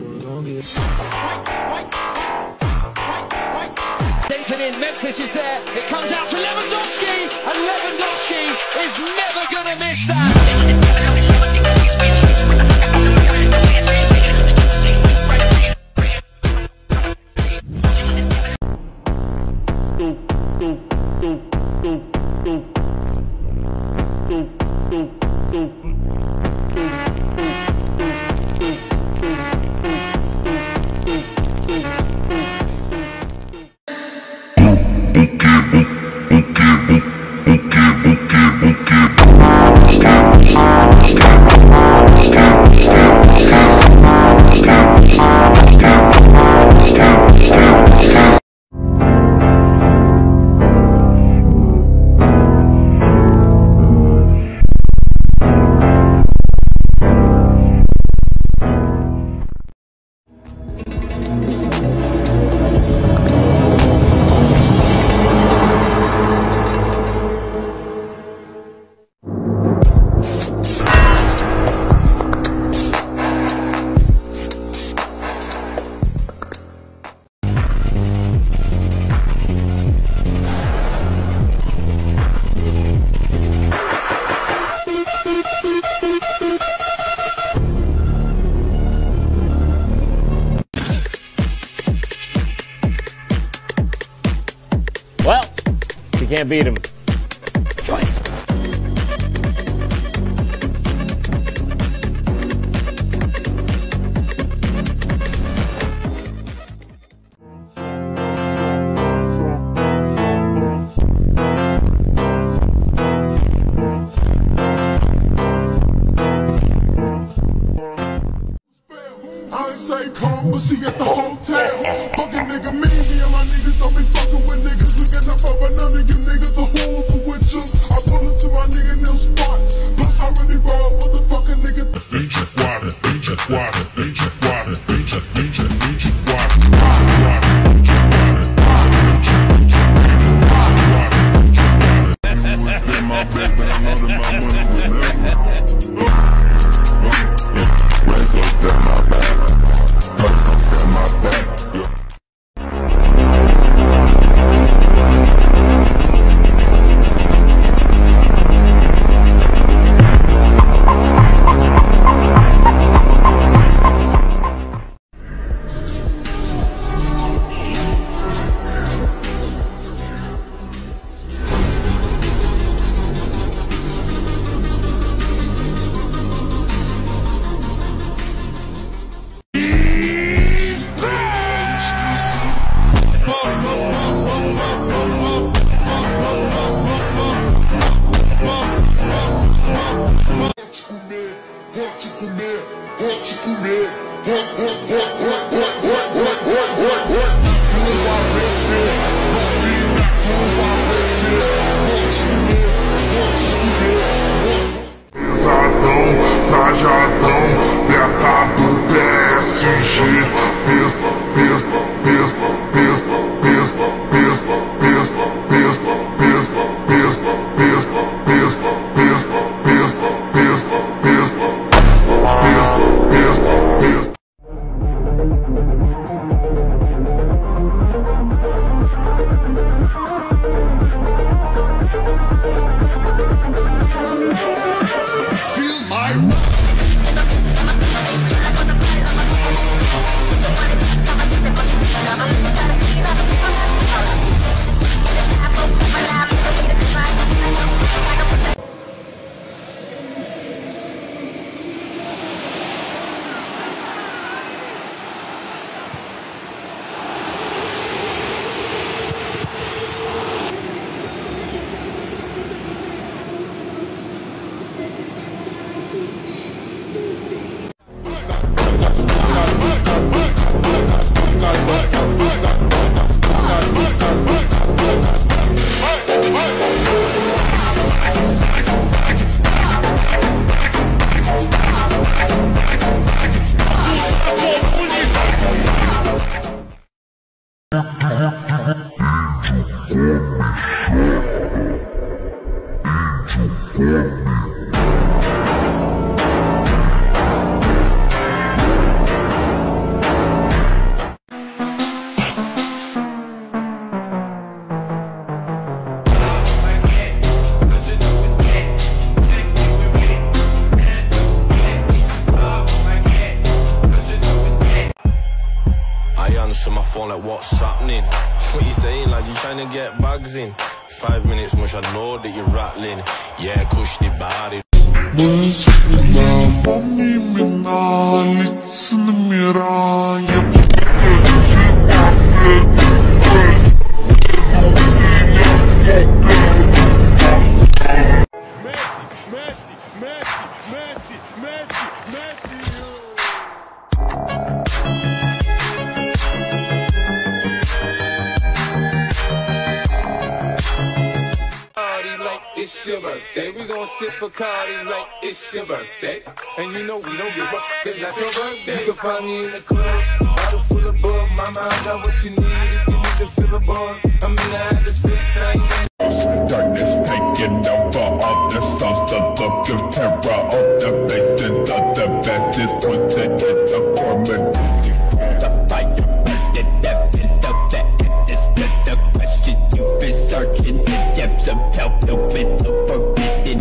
Denton in, Memphis is there, it comes out to Lewandowski, and Lewandowski is never going to miss that. Well, you can't beat him. I ain't say come, but she at the hotel. Fucking nigga, me and my niggas don't be fucking with niggas. We got enough of none of you niggas are horrible with you. I pull into my nigga new spot. Plus I really roll with the fucking nigga. Ancient water, ancient water, ancient water, ancient water, ancient water, my bed, but I know that my money will never. Raise up, step my back. Raise up, step my back. phone like, what's happening? What you saying, like you trying to get bags in? 5 minutes, much I know that you're rattling. Yeah, kush the body. It's your birthday, we gon' sip Bacardi like it's your birthday. And you know we don't give up, it's not your birthday. You can find me in the club, bottle full of bug. Mama, I got what you need if you need to feel the buzz. I'm in the habit of six, I ain't darkness taking over all the songs of the terror of the faces of the best put it in the format. The fire burning up in the back. It's not the question you've been searching the depths of hell, no with the forbidden.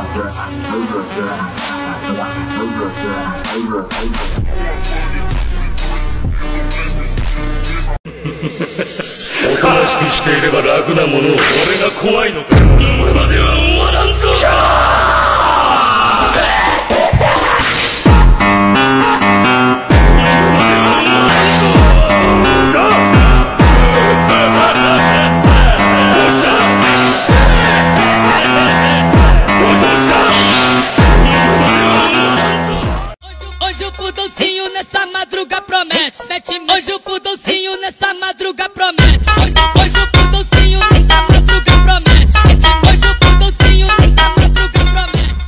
Hoje o fudãozinho nessa madruga promete. Hoje o fudãozinho nessa madruga promete. Hoje o fudãozinho nessa madruga promete. Hoje o fudãozinho nessa madruga promete.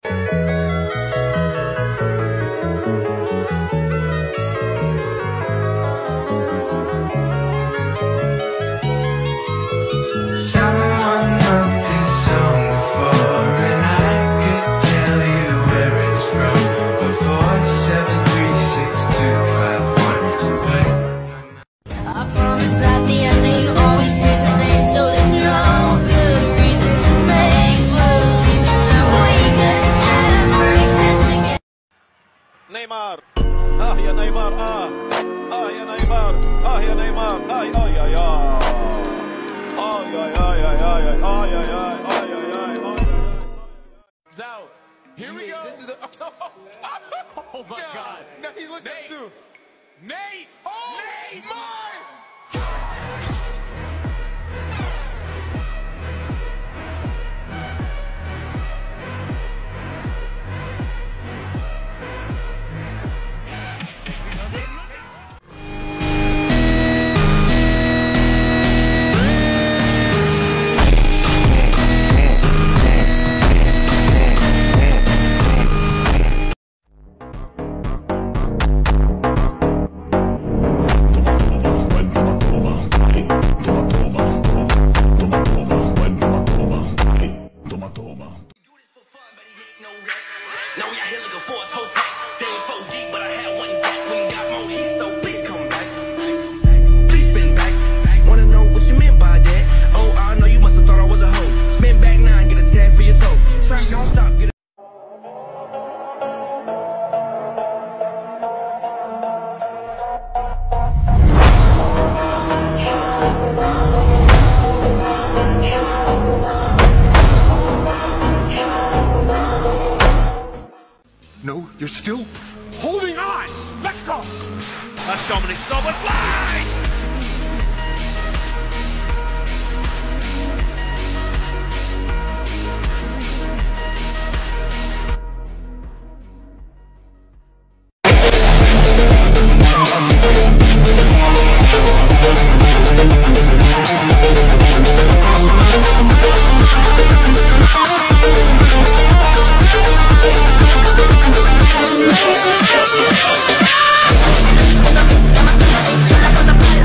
Someone wrote this song before, and I could tell you where it's from. Before 7362512. I promise that the ending always stays the same, so there's no good reason to make believe that we could ever exist again. Neymar, ya Neymar, ya Neymar, ya Neymar, ay, ay, ay, ay. Ay, ay, ay, ay, ay, ay, ay, ay, ay, ay, ay, ay. out. Here we go. This is the. Oh my God. No, he looked up too. Nate! Oh! Neymar! Now we out here looking for a toe tag. They was 4 deep, but I had one back. When you got more heat, so please come back. Please spin back. Wanna know what you meant by that? Oh, I know you must have thought I was a hoe. Spin back 9, get a tag for your toe. Track don't stop, get a No, you're still holding on. Let go. That's Dominic Soboslai. I'm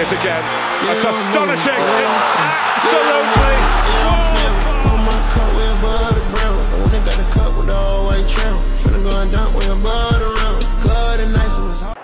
it again. That's astonishing. It's absolutely. On my coat with a butter brown. I only got a cup with the all white trim. Finna go and dunk with a butter around. Good and nice, it was hot.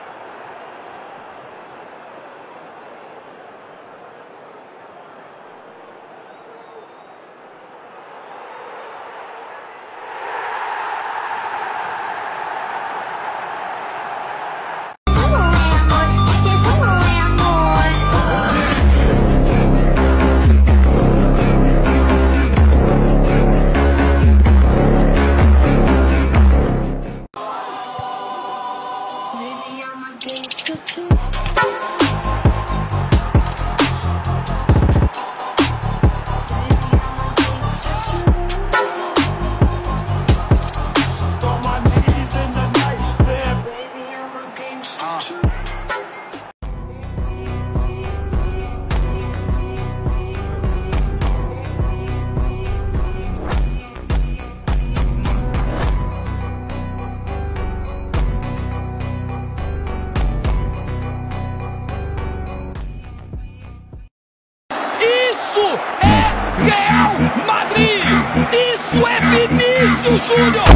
Isso é Real Madrid! Isso é Vinícius Júnior!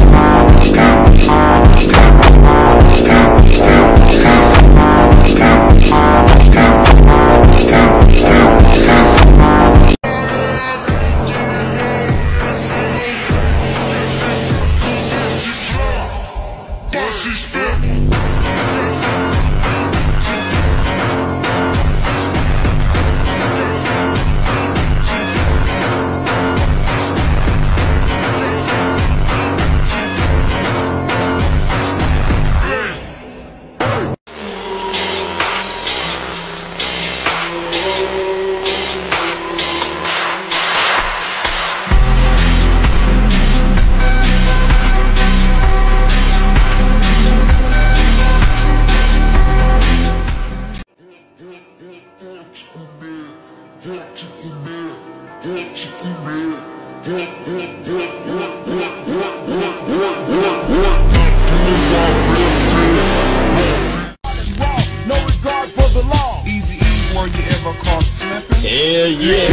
No regard for the law. Easy E, were you ever caught slipping? Hell yeah.